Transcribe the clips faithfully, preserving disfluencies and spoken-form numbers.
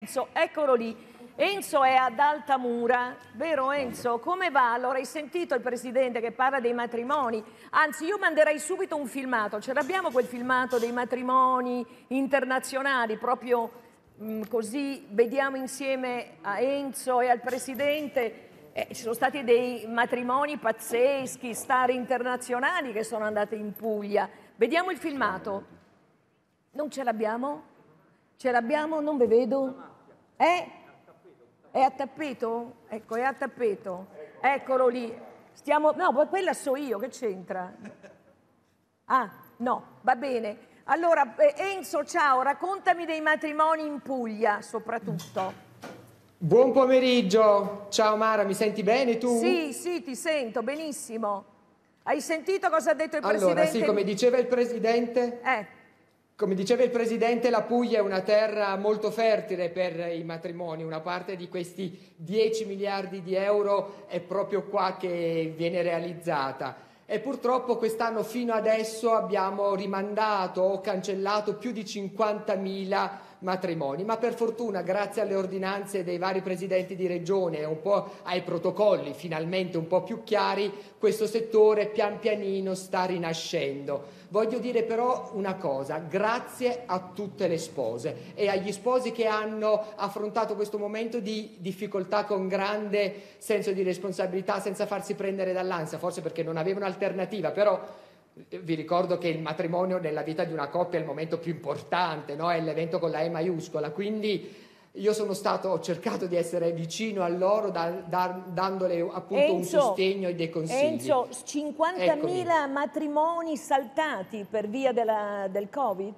Enzo, eccolo lì. Enzo è ad Altamura, vero Enzo? Come va? Allora hai sentito il Presidente che parla dei matrimoni? Anzi, io manderei subito un filmato. Ce l'abbiamo quel filmato dei matrimoni internazionali, proprio mh, così vediamo insieme a Enzo e al Presidente. Eh, ci sono stati dei matrimoni pazzeschi, star internazionali che sono andate in Puglia. Vediamo il filmato. Non ce l'abbiamo? Ce l'abbiamo? Non ve vedo? Eh? È a tappeto? Ecco, è a tappeto. Eccolo lì. Stiamo... No, quella so io, che c'entra? Ah, no, va bene. Allora, Enzo, ciao, raccontami dei matrimoni in Puglia, soprattutto. Buon pomeriggio. Ciao Mara, mi senti bene tu? Sì, sì, ti sento, benissimo. Hai sentito cosa ha detto il Allora, Presidente? sì, come diceva il Presidente... Eh. Come diceva il Presidente, la Puglia è una terra molto fertile per i matrimoni. Una parte di questi dieci miliardi di euro è proprio qua che viene realizzata. E purtroppo quest'anno fino adesso abbiamo rimandato o cancellato più di cinquantamila matrimoni, ma per fortuna, grazie alle ordinanze dei vari presidenti di regione e un po' ai protocolli finalmente un po' più chiari, questo settore pian pianino sta rinascendo. Voglio dire però una cosa: grazie a tutte le spose e agli sposi che hanno affrontato questo momento di difficoltà con grande senso di responsabilità, senza farsi prendere dall'ansia, forse perché non avevano alternativa, però vi ricordo che il matrimonio nella vita di una coppia è il momento più importante, no? È l'evento con la E maiuscola, quindi io sono stato, ho cercato di essere vicino a loro da, da, dandole appunto Enzo, un sostegno e dei consigli. Enzo, cinquantamila matrimoni saltati per via della, del Covid?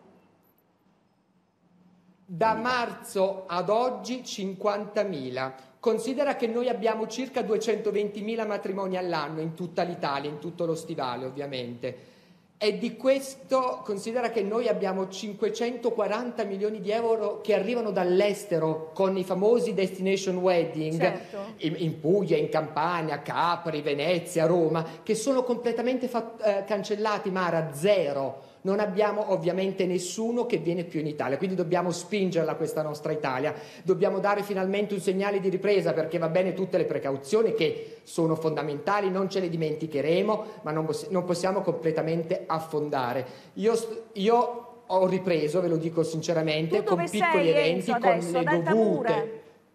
Da marzo ad oggi cinquantamila. Considera che noi abbiamo circa duecentoventimila matrimoni all'anno in tutta l'Italia, in tutto lo stivale ovviamente. E di questo considera che noi abbiamo cinquecentoquaranta milioni di euro che arrivano dall'estero con i famosi destination wedding, certo, in, in Puglia, in Campania, Capri, Venezia, Roma, che sono completamente eh, cancellati, Mara, zero. Non abbiamo ovviamente nessuno che viene più in Italia, quindi dobbiamo spingerla questa nostra Italia, dobbiamo dare finalmente un segnale di ripresa, perché va bene tutte le precauzioni che sono fondamentali, non ce le dimenticheremo, ma non, poss- non possiamo completamente affondare. Io, io ho ripreso, ve lo dico sinceramente, con piccoli sei, eventi, Enzo, adesso, con le dovute...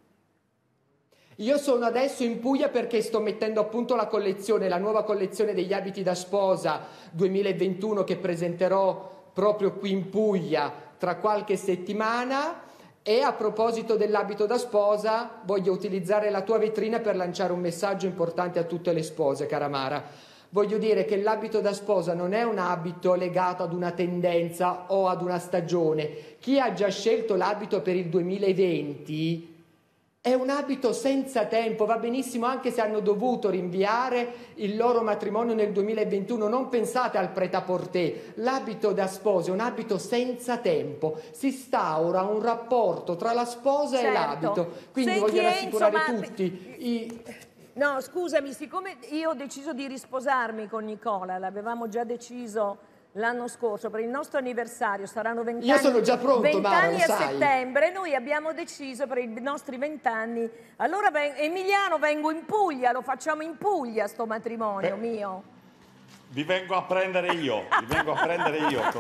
Io sono adesso in Puglia perché sto mettendo a punto la collezione, la nuova collezione degli abiti da sposa duemilaventuno che presenterò proprio qui in Puglia tra qualche settimana. E a proposito dell'abito da sposa, voglio utilizzare la tua vetrina per lanciare un messaggio importante a tutte le spose, cara Mara. Voglio dire che l'abito da sposa non è un abito legato ad una tendenza o ad una stagione. Chi ha già scelto l'abito per il duemilaventi... è un abito senza tempo, va benissimo anche se hanno dovuto rinviare il loro matrimonio nel duemilaventuno, non pensate al prêt-à-porter, l'abito da sposa è un abito senza tempo, si instaura un rapporto tra la sposa, certo, e l'abito, quindi Senti, voglio rassicurare Enzo, ma... tutti. I... No, scusami, siccome io ho deciso di risposarmi con Nicola, l'avevamo già deciso l'anno scorso, per il nostro anniversario, saranno vent'anni. Io sono già pronto, Mara, vent'anni a sai. settembre, noi abbiamo deciso per i nostri vent'anni, allora Emiliano vengo in Puglia, lo facciamo in Puglia sto matrimonio Beh, mio. Vi vengo a prendere io, vi vengo a prendere io. Con...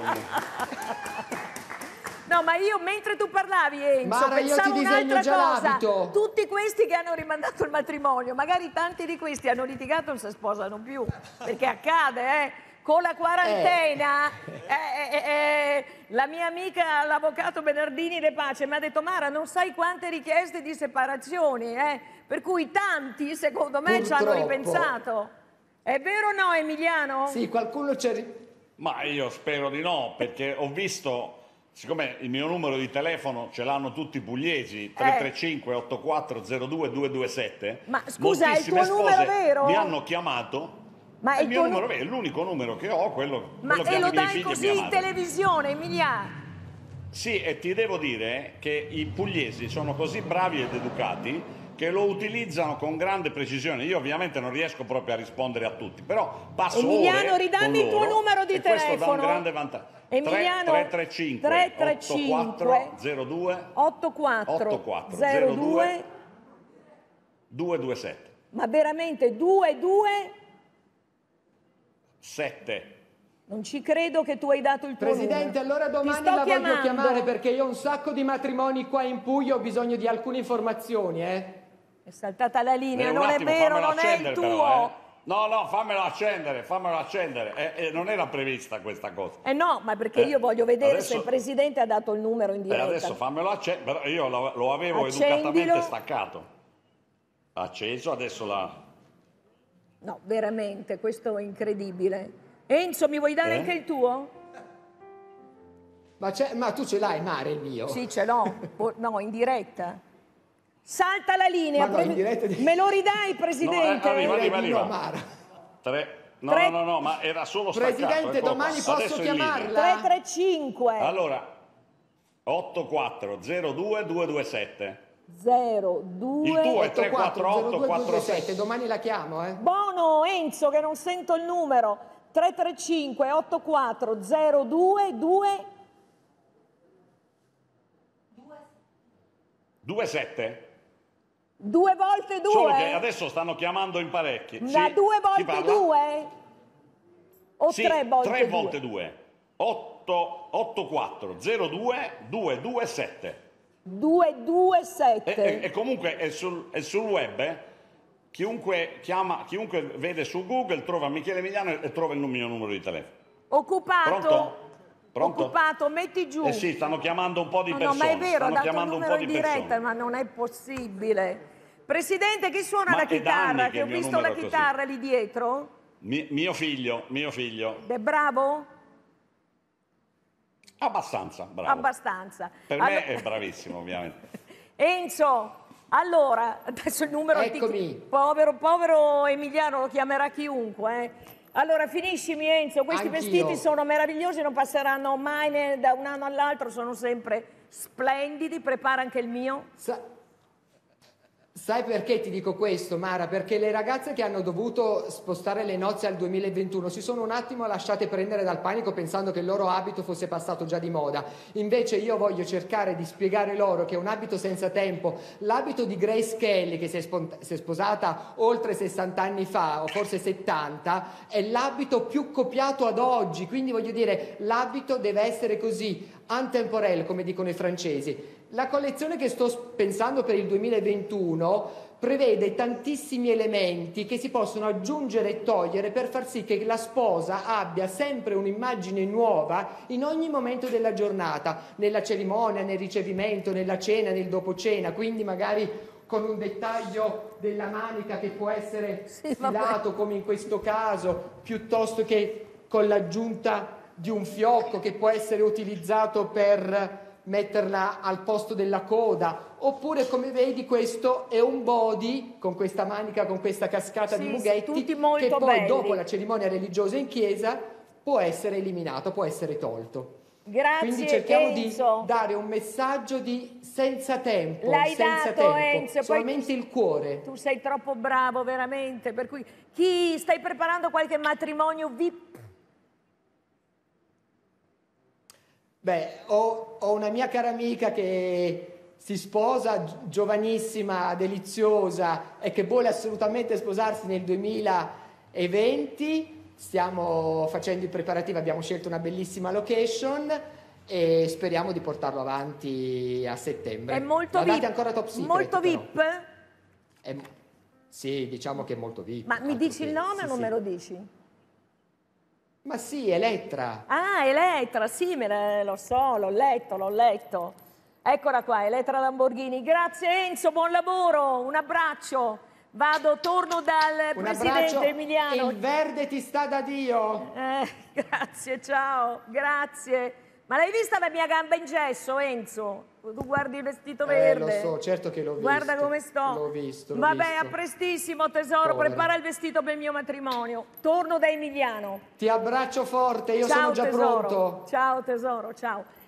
No, ma io mentre tu parlavi, Enzo, Mara, pensavo un'altra cosa. L'abito. Tutti questi che hanno rimandato il matrimonio, magari tanti di questi hanno litigato e non si sposano più, perché accade, eh? Con la quarantena, eh. Eh, eh, eh, la mia amica, l'avvocato Bernardini De Pace, mi ha detto: Mara, non sai quante richieste di separazioni, eh? Per cui tanti, secondo me, ci hanno ripensato. È vero o no, Emiliano? Sì, qualcuno c'è... Ma io spero di no, perché ho visto, siccome il mio numero di telefono ce l'hanno tutti i pugliesi, tre tre cinque otto quattro zero due due due sette. Ma scusa, è il tuo numero vero? Mi hanno chiamato. Ma è il mio tuo... numero, è l'unico numero che ho, quello, Ma quello che e lo dai così in televisione, Emiliano? Sì, e ti devo dire che i pugliesi sono così bravi ed educati che lo utilizzano con grande precisione. Io ovviamente non riesco proprio a rispondere a tutti, però passo Emiliano, ore ridammi con il tuo loro, numero di e telefono. Questo dà un grande vantaggio. Emiliano tre tre cinque otto quattro zero due otto quattro zero due due due sette. Ma veramente due due sette. Non ci credo che tu hai dato il tuo Presidente, numero. allora domani Ti sto la voglio chiamando. chiamare perché io ho un sacco di matrimoni qua in Puglia, ho bisogno di alcune informazioni, eh. È saltata la linea, Eh, un non è attimo, vero, fammelo non è il accendere tuo. però, eh. No, no, fammelo accendere, fammelo accendere. Eh, eh, non era prevista questa cosa. Eh no, ma perché Eh, io voglio vedere adesso- se il Presidente ha dato il numero in Eh, diretta. adesso fammelo accendere, però io lo, lo avevo Accendilo. educatamente staccato. Acceso, adesso la... No, veramente, questo è incredibile. Enzo, mi vuoi dare Eh? anche il tuo? Ma, c'è- ma tu ce l'hai, Mare, il mio? Sì, ce l'ho. Po- No, in diretta. Salta la linea. Ma no, pre- in diretta di- Me lo ridai, Presidente? No, eh, arriva, Direi arriva, di no, arriva. Mara. Tre... No, Tre- no, no, ma era solo staccato. Presidente, eccolo domani qua. posso Adesso è in linea. chiamarla? tre tre cinque Allora, otto quattro zero due due due sette. zero due Il tuo è otto tre quattro otto quattro zero due due quattro sette, sette. domani la chiamo, eh. Bono, Enzo, che non sento il numero. tre tre cinque otto quattro zero due due due sette? due volte Solo che due? adesso stanno chiamando in parecchi. Da Sì, due chi volte parla? due? O Sì, tre volte tre due? volte due. otto quattro zero due due due sette. due due E, sette. e- e comunque è sul, è sul web, eh. Chiunque chiama, chiunque vede su Google trova Michele Emiliano e trova il mio numero di telefono. Occupato? Pronto? Pronto? Occupato, metti giù. Eh sì, stanno chiamando un po' di No, no, persone. ma è vero, ha stanno dato il chiamando un numero po' in di diretta, persone. ma non è possibile. Presidente, chi suona Ma la è da chitarra? anni che Che il ho mio visto numero la è così. chitarra lì dietro. Mi- mio figlio, mio figlio. È bravo? Abbastanza, bravo. Abbastanza. Per Allora- me è bravissimo, ovviamente. Enzo, allora, adesso il numero... ti- Eccomi. Povero, povero Emiliano, lo chiamerà chiunque. eh. Allora, finiscimi Enzo, questi Anch'io. vestiti sono meravigliosi, non passeranno mai né da un anno all'altro, sono sempre splendidi, prepara anche il mio. Sa- Sai perché ti dico questo, Mara? Perché le ragazze che hanno dovuto spostare le nozze al duemilaventuno si sono un attimo lasciate prendere dal panico pensando che il loro abito fosse passato già di moda. Invece io voglio cercare di spiegare loro che è un abito senza tempo. L'abito di Grace Kelly, che si è, spont- si è sposata oltre sessanta anni fa, o forse settanta, è l'abito più copiato ad oggi. Quindi voglio dire, l'abito deve essere così, intemporel, come dicono i francesi. La collezione che sto pensando per il duemilaventuno prevede tantissimi elementi che si possono aggiungere e togliere per far sì che la sposa abbia sempre un'immagine nuova in ogni momento della giornata, nella cerimonia, nel ricevimento, nella cena, nel dopo cena, quindi magari con un dettaglio della manica che può essere Sì, stilato come in questo caso, piuttosto che con l'aggiunta di un fiocco che può essere utilizzato per metterla al posto della coda, oppure come vedi questo è un body con questa manica, con questa cascata Sì, di sì, mughetti tutti molto che poi belli. dopo la cerimonia religiosa in chiesa può essere eliminato, può essere tolto. Grazie Quindi cerchiamo Enzo. di dare un messaggio di senza tempo, L'hai senza dato, tempo, Enzo, e poi solamente il cuore. Tu sei troppo bravo, veramente. Per cui chi stai preparando qualche matrimonio V I P? Beh, ho, ho una mia cara amica che si sposa, gi- giovanissima, deliziosa e che vuole assolutamente sposarsi nel duemilaventi. Stiamo facendo i preparativi, abbiamo scelto una bellissima location e speriamo di portarlo avanti a settembre. È molto La data V I P. è ancora top secret, molto però. V I P? È- sì, diciamo che è molto V I P. Ma mi altro dici che- il nome sì, o non sì. me lo dici? Ma sì, Elettra. Ah, Elettra, sì, me ne- lo so, l'ho letto, l'ho letto. Eccola qua, Elettra Lamborghini. Grazie Enzo, buon lavoro, un abbraccio. Vado, torno dal Un Presidente abbraccio. Emiliano. Il verde ti sta da Dio. Eh, grazie, ciao, grazie. Ma l'hai vista la mia gamba in gesso, Enzo? Tu guardi il vestito Eh, verde. lo so, certo che l'ho visto. Guarda come sto. L'ho visto, l'ho Vabbè, visto. a prestissimo, tesoro. Povera. Prepara il vestito per il mio matrimonio. Torno da Emiliano. Ti abbraccio forte, io ciao, sono già tesoro. pronto. Ciao, tesoro, ciao.